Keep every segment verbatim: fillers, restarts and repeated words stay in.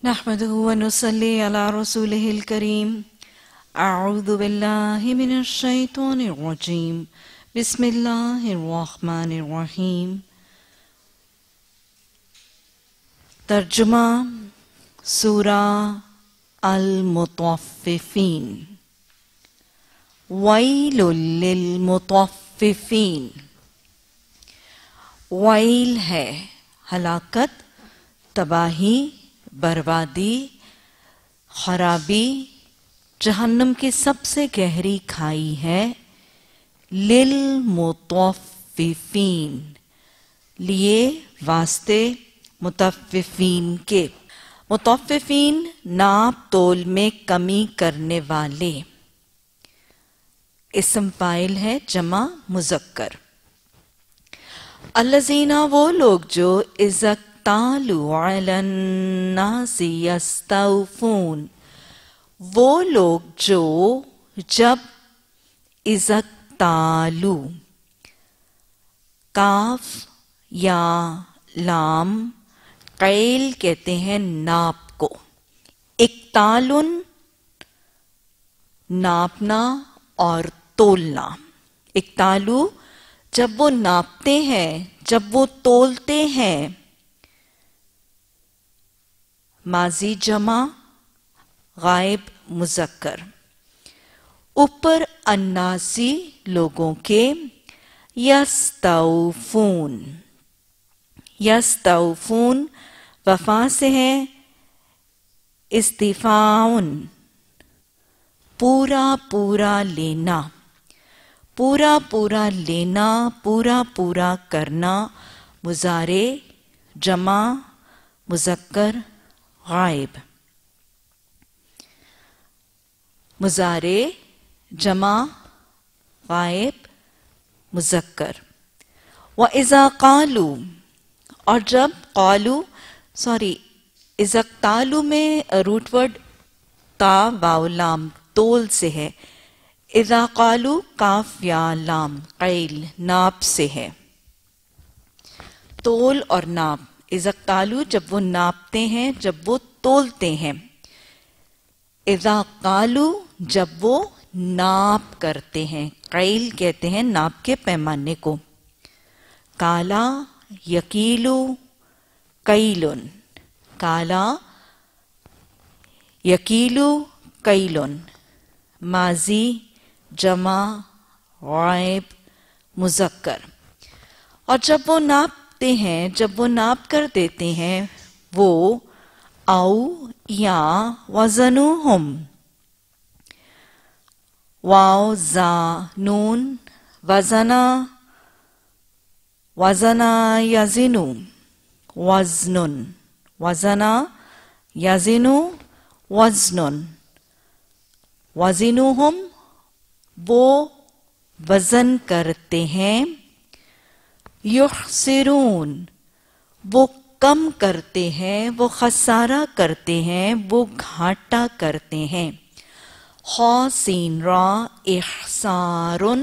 نحمده ونصلي على رسوله الكريم أعوذ بالله من الشيطان الرجيم بسم الله الرحمن الرحيم ترجمہ سورہ المطففین ویل للمطففین ویل ہے ہلاکت، تباہی، بربادی، خرابی، جہنم کی سب سے گہری کھائی ہے۔ للمطففین لیے واسطے مطففین کے، مطففین ناپ تول میں کمی کرنے والے، اسم فاعل ہے جمع مذکر۔ الذین وہ لوگ جو اذا اکتالوا علی الناس یستوفون، وہ لوگ جو جب اذا اکتالوا کاف یا لام قیل کہتے ہیں ناپ کو، اکتالن ناپنا اور تولنا، اکتالو جب وہ ناپتے ہیں، جب وہ تولتے ہیں، ماضی جمع غائب مذکر، اوپر اناسی لوگوں کے، یستوفون یستوفون وفا سے ہے، استفاؤن پورا پورا لینا، پورا پورا لینا، پورا پورا کرنا، مضارع جمع مذکر غائب، مضارع جمع غائب مذکر۔ وَإِذَا قَالُوا اور جب قالو سوری اذا اکتالوا میں روٹ ورڈ تا واو لام تول سے ہے، اذا قالوا کاف یا لام قیل ناپ سے ہے، تول اور ناپ، اذا اکتالوا جب وہ ناپتے ہیں، جب وہ تولتے ہیں، اذا قالوا جب وہ ناپ کرتے ہیں، قیل کہتے ہیں ناپ کے پیمانے کو، کالا یکیلو کیلن، کالا یکیلو کیلن، ماضی جمع غائب مذکر۔ اور جب وہ ناپتے ہیں، جب وہ ناپ کر دیتے ہیں، وہ او یا وزنوہم واو زا نون وزنا وزنا یزنو وزنن وزنا یزنو وزنن وزنوہم وہ وزن کرتے ہیں، یخسرون وہ کم کرتے ہیں، وہ خسارہ کرتے ہیں، وہ گھاٹا کرتے ہیں، خاسین را اخسارن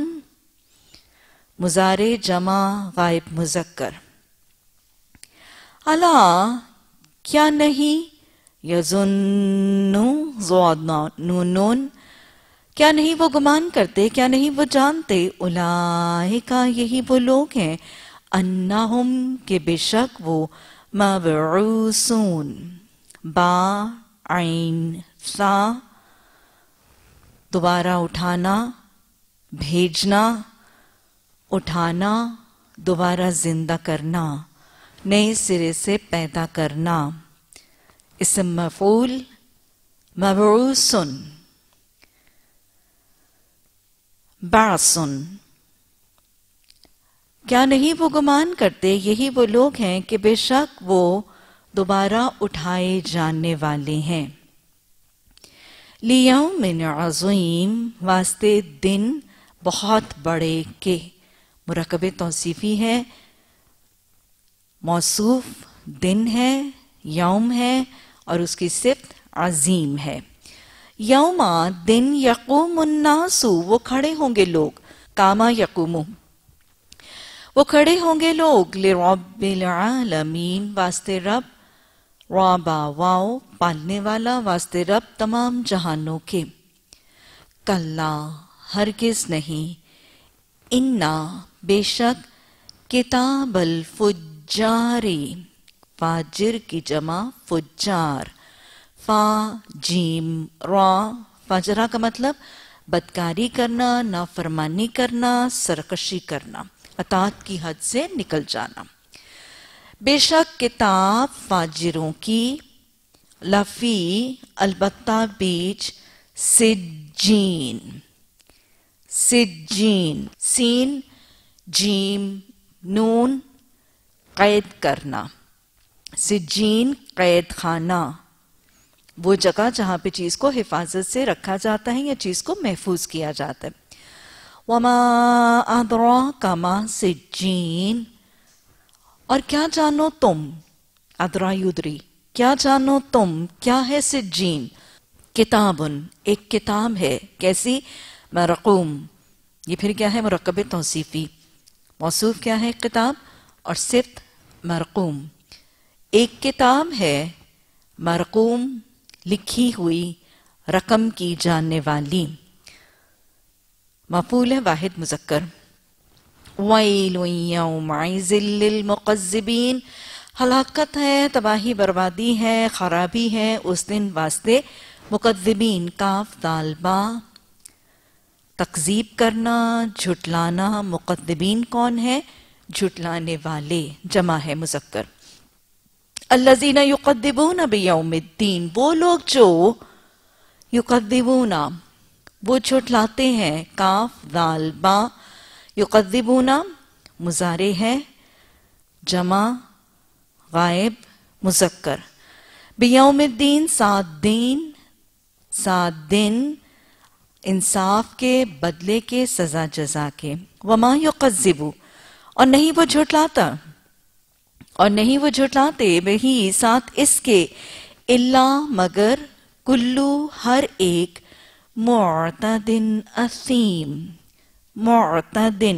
مضارع جمع غائب مذکر۔ الا کیا نہیں، یظنو نون کیا نہیں وہ گمان کرتے، کیا نہیں وہ جانتے، اولئک یہی وہ لوگ ہیں، انہم کہ بے شک وہ مبعوثون با عین سا دوبارہ اٹھانا، بھیجنا، اٹھانا، دوبارہ زندہ کرنا، نئے سرے سے پیدا کرنا، اسم مفعول مبعوثن بعثن۔ کیا نہیں وہ گمان کرتے، یہی وہ لوگ ہیں کہ بے شک وہ دوبارہ اٹھائے جانے والے ہیں، لیوم عظیم واسطے دن بہت بڑے کے، مرکب توصیفی ہے، موصوف دن ہے، یوم ہے، اور اس کی صفت عظیم ہے۔ یوم دن یقوم الناس وہ کھڑے ہوں گے لوگ، کاما یقوم وہ کھڑے ہوں گے لوگ، لرب العالمین واسطے رب राबा वाओ पालने वाला वास्ते रब तमाम जहानों के। कल्ला हरगिज नहीं, इन्ना बेशक, किताबल फुज्जारी फाजिर की जमा फुज्जार, फा जीम रा फाजरा का मतलब बदकारी करना, नाफरमानी करना, सरकशी करना, अतात की हद से निकल जाना। बेशक किताब फाजिरों की, लफी अलबत्ता बीच, सिज्जीन सिज्जीन सीन जीम नून कैद करना, सिज्जीन कैद खाना, वो जगह जहां पे चीज को हिफाजत से रखा जाता है या चीज को महफूज किया जाता है। वमा अदराका मा सिज्जीन, और क्या जानो तुम, अदरा युदरी, क्या जानो तुम, क्या है सिज्जीन। किताबुन एक किताब है, कैसी, मरकूम, ये फिर क्या है, मुरक्कब तौसीफी, मौसूफ क्या है किताब, और सिफ्त मरकूम, एक किताब है, मरकूम लिखी हुई, रकम की जाने वाली, मफूल है वाहिद मुज़क्कर। वैलुन यौमइज़िल लिलमुकज़्ज़िबीन, हलाकत है, तबाही बर्बादी है, खराबी है उस दिन वास्ते मुकज़्ज़िबीन, काफ दाल बा, तकजीब करना, झुटलाना। मुकद्दिबीन कौन है, झुटलाने वाले, जमा है मुज़क्कर। अल्लज़ीना युकद्दिबूना बियौमिद्दीन, वो लोग जो युकद्दिबूना वो झुटलाते हैं, काफ दाल बा, युकद्दिबूना मुजारे है, जमा गायब मुज़क्कर। बियौमिद्दीन सात दिन, सात दिन इंसाफ के, बदले के, सजा जजा के। वमा युकज़्ज़िबू, और नहीं वो झुटलाता, और नहीं वो झुटलाते, वही साथ इसके, इल्ला मगर, कुल्लू हर एक, मुअतदिन असीम, मुअतदिन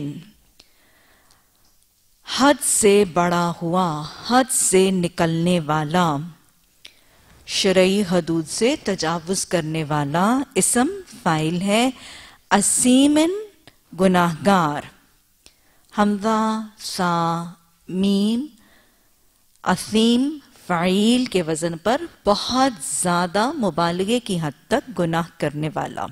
हद से बड़ा हुआ, हद से निकलने वाला, शरई हदूद से तजावुज करने वाला, इसम फाइल है, असीमिन गुनाहगार, हमजा सा मीम, असीम फाइल के वजन पर बहुत ज्यादा मुबालगे की हद तक गुनाह करने वाला।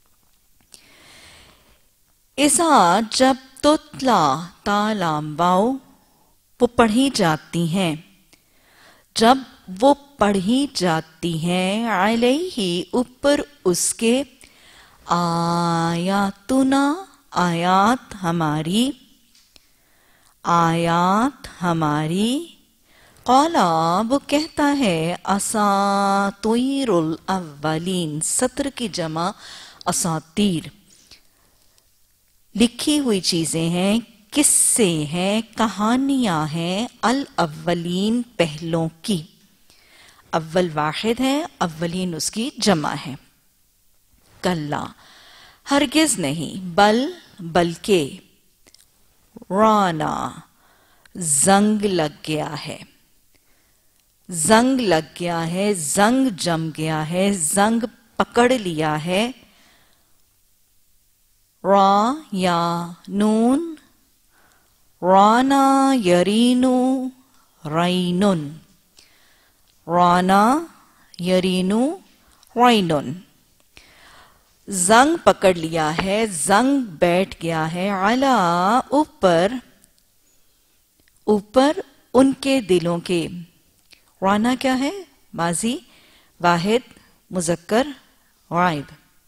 ऐसा जब तुतला तालाम वाओ वो पढ़ी जाती हैं, जब वो पढ़ी जाती हैं, अलैहि ऊपर उसके, आयातुना आयात हमारी, आयात हमारी, क़ाला वो कहता है, असातीरुल अव्वलीन, सत्र की जमा असातीर, लिखी हुई चीजें हैं, किस्से हैं, कहानियां हैं, अल अव्वलीन पहलों की, अव्वल वाहिद है, अव्वलीन उसकी जमा है। कल्ला हरगिज नहीं, बल बल्कि, राना जंग लग गया है, जंग लग गया है, जंग जम गया है, जंग पकड़ लिया है। रा या नून, राना यरीनु रैनुन, राना यरीनु रैनुन, जंग पकड़ लिया है, जंग बैठ गया है, अला ऊपर, ऊपर उनके दिलों के। राना क्या है, माजी वाहिद मुज़क्कर गायब।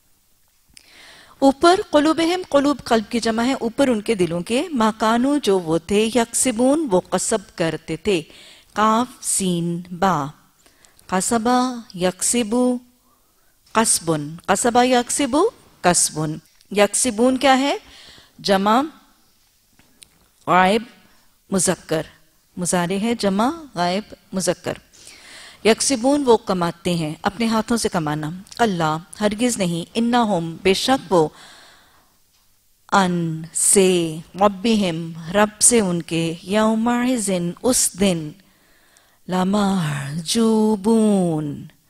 ऊपर कुलूबहिम, कुलूब कल्ब की जमा है, ऊपर उनके दिलों के, माकानू जो वो थे, यक्सिबून वो कसब करते थे, काफ सीन बा, कसबा यक्सिबू कसबुन, कसबा यक्सिबू कसबुन, यक्सिबून क्या है, जमा गायब मुज़क्कर, मुजारे है, जमा गायब मुज़क्कर। यक्सिबून वो कमाते हैं, अपने हाथों से कमाना। कल्ला हरगिज नहीं, इन्नहुम बेशक वो, अन से, रब्बिहिम रब से उनके, यौमइज़िन उस दिन, لمحجوبون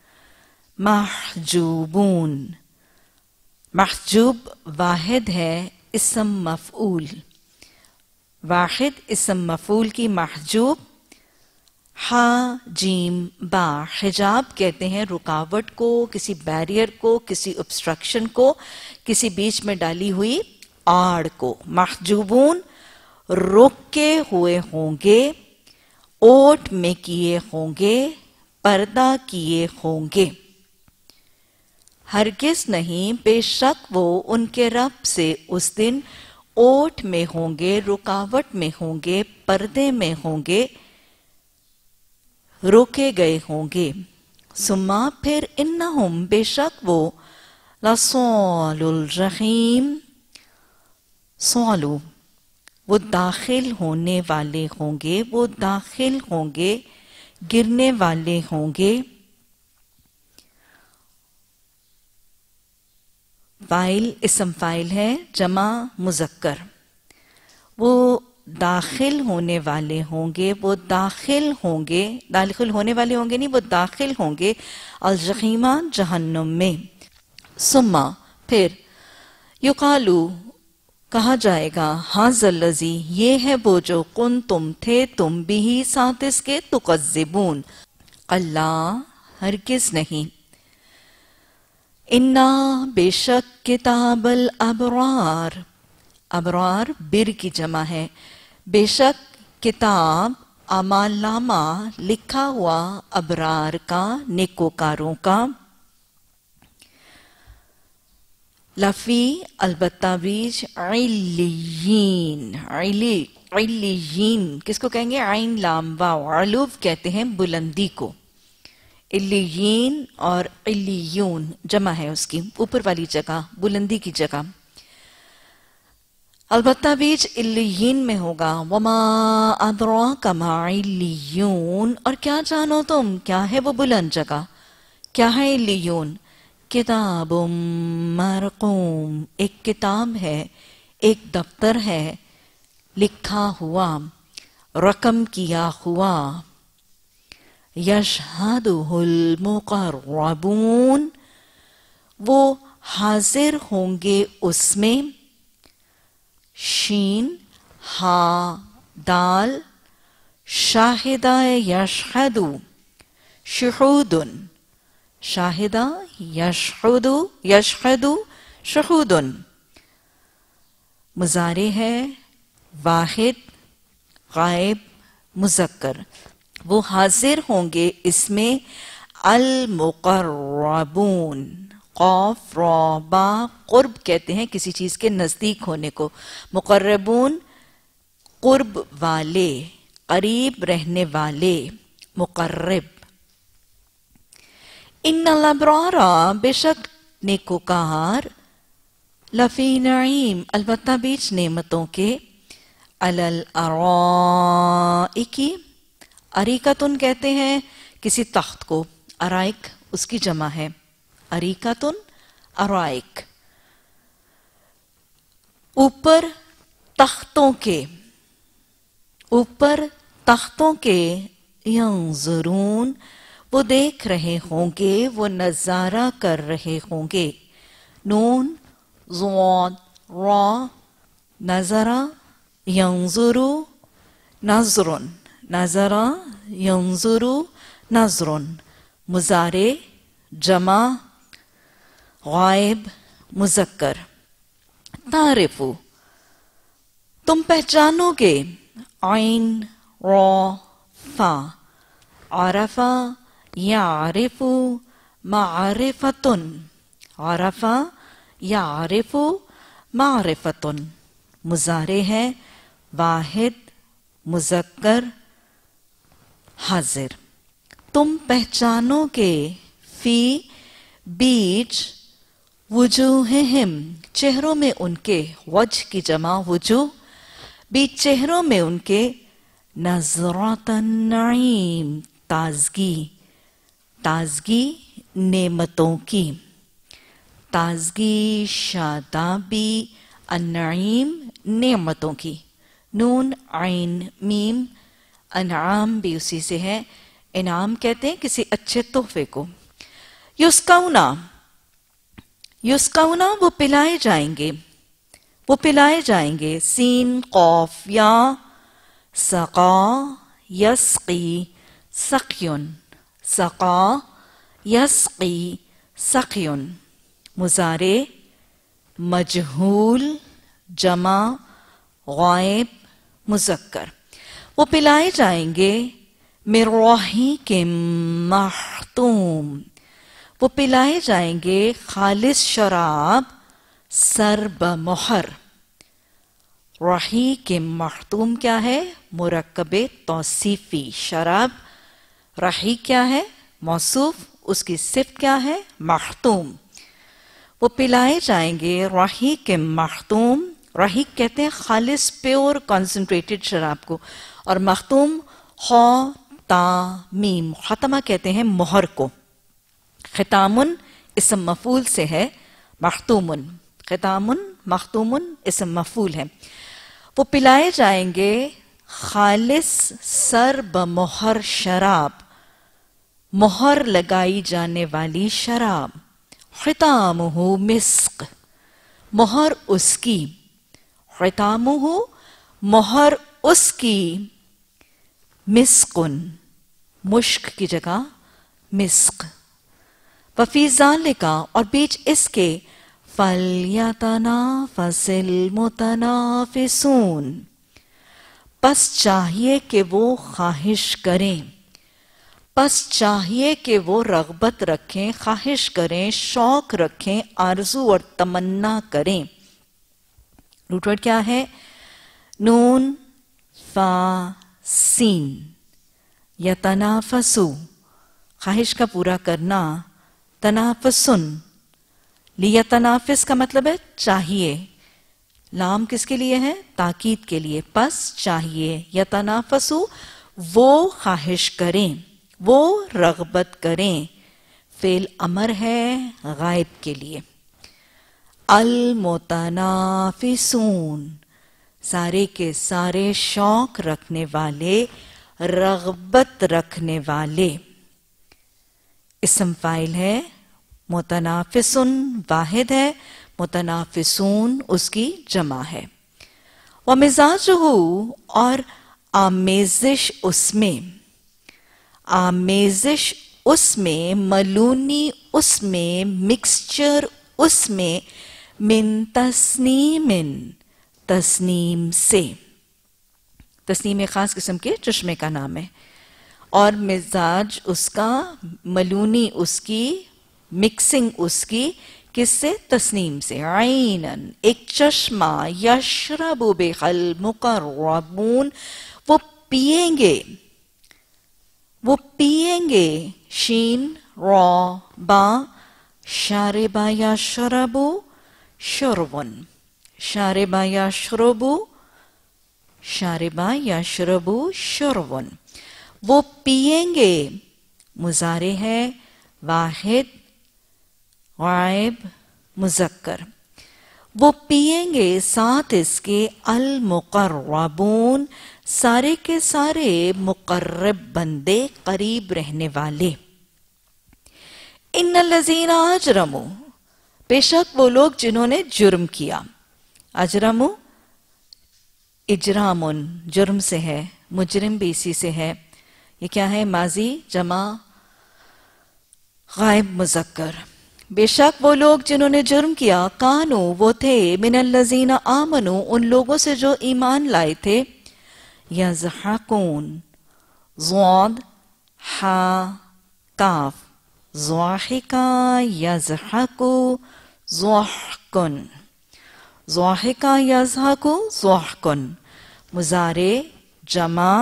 محجوبون. محجوب واحد ہے اسم مفعول. واحد اسم مفعول کی محجوب. ہا جیم با. حجاب کہتے ہیں رکاوٹ کو، کسی بیریئر کو، کسی obstruction کو، کسی بیچ میں ڈالی ہوئی آڑ کو. محجوبون روکے ہوئے ہوں گے، اوٹ میں کیے ہوں گے، پردہ کیے ہوں گے. ہرگز نہیں، بے شک وہ ان کے رب سے اس دن اوٹ میں ہوں گے، رکاوٹ میں ہوں گے، پردے میں ہوں گے، روکے گئے ہوں گے. ثم پھر انہم بے شک وہ لصال الجحیم صالو وہ داخل ہونے والے ہوں گے، وہ داخل ہوں گے، گرنے والے ہوں گے. فاعل اسم فاعل ہے جمع مذکر. وہ داخل ہونے والے ہوں گے، وہ داخل ہوں گے، داخل ہونے والے ہوں گے نہیں، وہ داخل ہوں گے الجحیمہ جہنم میں. ثم پھر یقالو کہا جائے گا ھذا الذی یہ ہے وہ جو کنتم تھے تم بھی ساتھ اس کے تکذبون. اللہ ہرگز نہیں. انا بے شک کتاب الابرار. ابرار بر کی جمع ہے. بے شک کتاب اعمال نامہ لکھا ہوا ابرار کا، نیکوکاروں کا. لفی البتہ بیچ علیین. علی علیین کس کو کہیں گے؟ عین لام واو. علو کہتے ہیں بلندی کو. علیین اور علیون جمع ہے اس کی، اوپر والی جگہ، بلندی کی جگہ. البتہ بیچ علیین میں ہوگا. وما ادراک ما علیون اور کیا جانو تم کیا ہے وہ بلند جگہ، کیا ہے علیون؟ کتاب مرقوم ایک کتاب ہے، ایک دفتر ہے، لکھا ہوا، رقم کیا ہوا. یشہدہ المقربون وہ حاضر ہوں گے اس میں. شین ہا دال. شاہدہ یشہدو شہودن. شاہدہ یشہدو یشہدو شہودن. مضارع ہے واحد غائب مذکر. وہ حاضر ہوں گے اس میں المقربون. قاف را با قرب کہتے ہیں کسی چیز کے نزدیک ہونے کو. مقربون قرب والے، قریب رہنے والے، مقرب. ان الابرار بے شک نیکوکار لفی نعیم البتہ بیچ نعمتوں کے. علی الارائک اریکتن کہتے ہیں کسی تخت کو. ارائک اس کی جمع ہے. اریکتن ارائک اوپر تختوں کے. اوپر تختوں کے. ینظرون وہ دیکھ رہے ہوں گے، وہ نظارہ کر رہے ہوں گے. نون ضاد را نظرہ ینظرو نظرن. نظرہ ینظرو نظرن. مضارع جمع غائب مذکر. تعرفو تم پہچانو گے. عین را فا. عرفہ یعرف معرفتن. عرفہ یعرف معرفتن. مضارع ہے واحد مذکر حاضر. تم پہچانو گے فی بیچ وجوہہم چہروں میں ان کے. وجہ کی جمع وجوہ. بیچ چہروں میں ان کے. نظرۃ النعیم تازگی. تازگی نعمتوں کی. تازگی شادابی. النعیم نعمتوں کی. نون عین میم. انعام بھی اسی سے ہے. انعام کہتے ہیں کسی اچھے تحفے کو. یسقونا یسقونا وہ پلائے جائیں گے وہ پلائے جائیں گے. سین قاف یا سقا یسقی سقیون سقا یسقی سقیون. مضارع مجہول جمع غائب مذکر. وہ پلائے جائیں گے من رحیق مختوم وہ پلائے جائیں گے خالص شراب سر بمہر. رحیق مختوم کیا ہے؟ مرکب توصیفی. شراب رحیق کیا ہے؟ موصوف. اس کی صفت کیا ہے؟ مختوم. وہ پلائے جائیں گے رحیق مختوم. رحیق کہتے ہیں خالص پیور کنسنٹریٹڈ شراب کو، اور مختوم خا تا میم ختمہ کہتے ہیں مہر کو. ختامن اسم مفعول سے ہے مختومن. ختامن مختومن اسم مفعول ہے. وہ پلائے جائیں گے خالص سر بمہر شراب مہر لگائی جانے والی شراب. ختامہ مسک مہر اس کی. ختامہ مہر اس کی. مسکن مشک کی جگہ مسک. وفی ذالک اور بیچ اس کے فَلْيَتَنَافَسِ الْمُتَنَافِسُونَ پس چاہیے کہ وہ خواہش کریں پس چاہیے کہ وہ رغبت رکھیں خواہش کریں شوق رکھیں آرزو اور تمنا کریں. روٹ ورڈ کیا ہے؟ نون فا سین. یتنافسو خواہش کا پورا کرنا. تنافسن لیتنافس کا مطلب ہے چاہیے. لام کس کے لیے ہے؟ تاکید کے لیے. پس چاہیے. یتنافسو وہ خواہش کریں وہ رغبت کریں. فعل امر ہے غائب کے لیے. المتنافسون سارے کے سارے شوق رکھنے والے رغبت رکھنے والے. اسم فاعل ہے. متنافسن واحد ہے. متنافسون اس کی جمع ہے. ومزاجہ اور آمیزش اس میں آمیزش اس میں ملونی اس میں مکسچر اس میں من تسنیم تسنیم سے. تسنیم ایک خاص قسم کے چشمے کا نام ہے. اور مزاج اس کا ملونی اس کی مکسنگ اس کی کس سے؟ تسنیم سے. عینن ایک چشمہ. یشرب بہ المقربون وہ پیئیں گے وہ پیئیں گے. شین را با شاربا یشرب شربن شاربا یشرب شاربا یشرب شربن وہ پیئیں گے. مضارع ہے واحد غائب مذکر. وہ پیئیں گے ساتھ اس کے المقربون سارے کے سارے مقرب بندے قریب رہنے والے. ان الذین اجرموا بے شک وہ لوگ جنہوں نے جرم کیا. اجرموا اجرامن جرم سے ہے. مجرم بھی اسی سے ہے. یہ کیا ہے؟ ماضی جمع غائب مذکر. بے شک وہ لوگ جنہوں نے جرم کیا. کانو وہ تھے من الذین آمنوا ان لوگوں سے جو ایمان لائے تھے. یضحکون ضاد حا کاف ضاحکا یضحکو ضحکن ضاحکا یضحکو ضحکن. مضارع جمع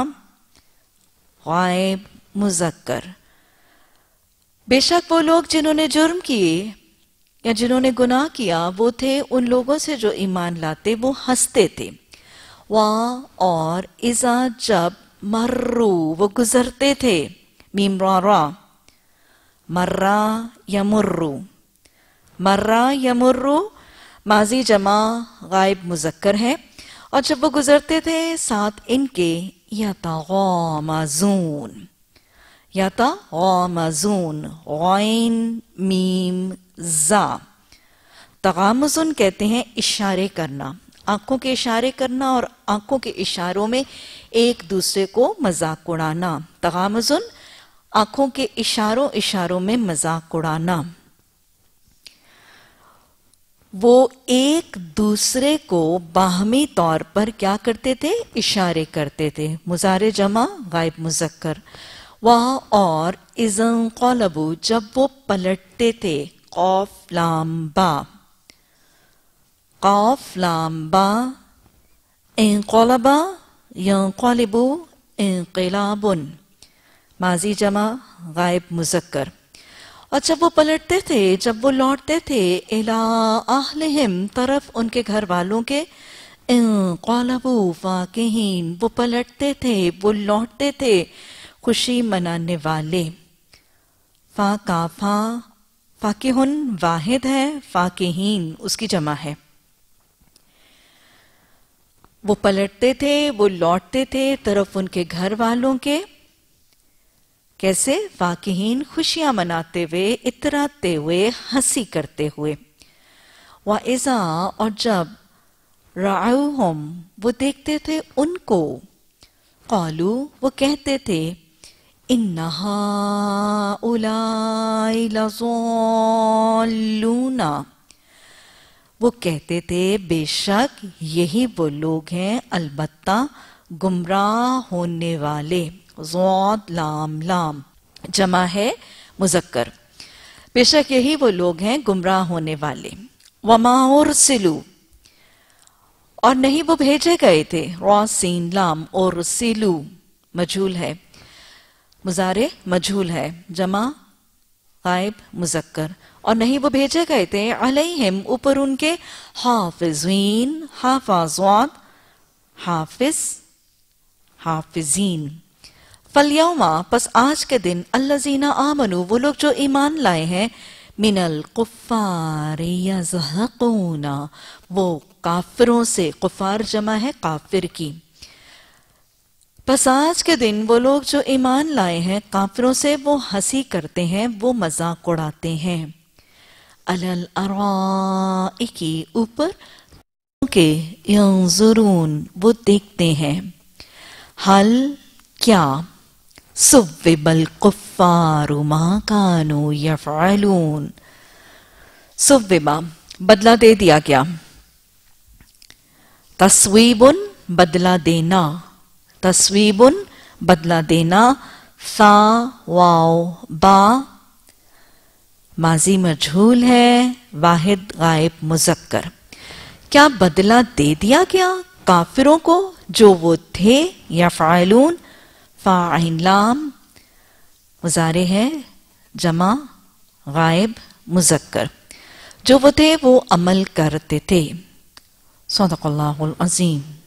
غائب مذکر. بے شک وہ لوگ جنہوں نے جرم کیے یا جنہوں نے گناہ کیا وہ تھے ان لوگوں سے جو ایمان لاتے وہ ہنستے تھے. وا اور اذا جب مرو وہ گزرتے تھے. میم را را مرا یمرو مرا یمرو ماضی جمع غائب مذکر ہے. اور جب وہ گزرتے تھے ساتھ ان کے یتغامزون या था गामज़ून, गैन मीम जा। तगामुज़ुन कहते हैं इशारे करना, आंखों के इशारे करना और आंखों के इशारों में एक दूसरे को मजाक उड़ाना। तगामुज़ुन आंखों के इशारों इशारों में मजाक उड़ाना। वो एक दूसरे को बाहमी तौर पर क्या करते थे? इशारे करते थे। मुजारे जमा गायब मुज़क्कर। वह और इज़न क़लबू जब वो पलटते थे, क़ाफ लाम बा, क़ाफ लाम बा, इनक़लबा यनक़लिबू इनक़िलाबुन, माजी जमा गायब मुज़क्कर। और जब वो पलटते थे, जब वो लौटते थे, इला अहलिहिम तरफ उनके घर वालों के, इनक़लबू फ़ाकिहीन वो पलटते थे, वो लौटते थे खुशी मनाने वाले। फा काफा फाकिहुन वाहिद है, फाकिहीन उसकी जमा है। वो पलटते थे, वो लौटते थे तरफ उनके घर वालों के, कैसे? फाकिहीन खुशियां मनाते हुए, इतराते हुए, हंसी करते हुए। व इज़ा और जब राउहुम वो देखते थे उनको, क़ालू वो कहते थे, इन्ना हाउलाई लज़ाल्लूना वो कहते थे बेशक यही वो लोग हैं अलबत्ता गुमराह होने वाले। ज़ाद लाम लाम जमा है मुज़क्कर। बेशक यही वो लोग हैं गुमराह होने वाले। वमा उरसिलू और नहीं वो भेजे गए थे, रा सीन लाम, और सिलू मजहूल है, मुजारे मजहूल है, जमा गायब मुज़क्कर। और नहीं वो भेजे गए थे अलैहिम ऊपर उनके, हाफिज़ीन हाफाज़ात हाफिज हाफिजीन। फलयौमा पस आज के दिन, अल्लज़ीना आमनू वो लोग जो ईमान लाए हैं, मिनल कुफ़ारि यज़हक़ूना वो काफिरों से, कुफ़ार जमा है काफिर की। बस आज के दिन वो लोग जो ईमान लाए हैं काफिरों से वो हंसी करते हैं, वो मजाक उड़ाते हैं। अलल अराइकी ऊपर के, यंजुरून वो देखते हैं, हल क्या, सुव्विबल कुफ़्फ़ारु मा कानू यफ़अलून सुव्विबा बदला दे दिया गया, तस्वीबुन बदला देना, तस्वीबुन बदला देना, सा वाव बा माजी मजहूल है, वाहिद गायब मुज़क्कर। क्या बदला दे दिया गया काफिरों को जो वो थे, यफ़अलून फ़ाइल लाम मुज़ारे है, जमा गायब मुज़क्कर, जो वो थे वो अमल करते थे। सदक़ल्लाहुल अज़ीम।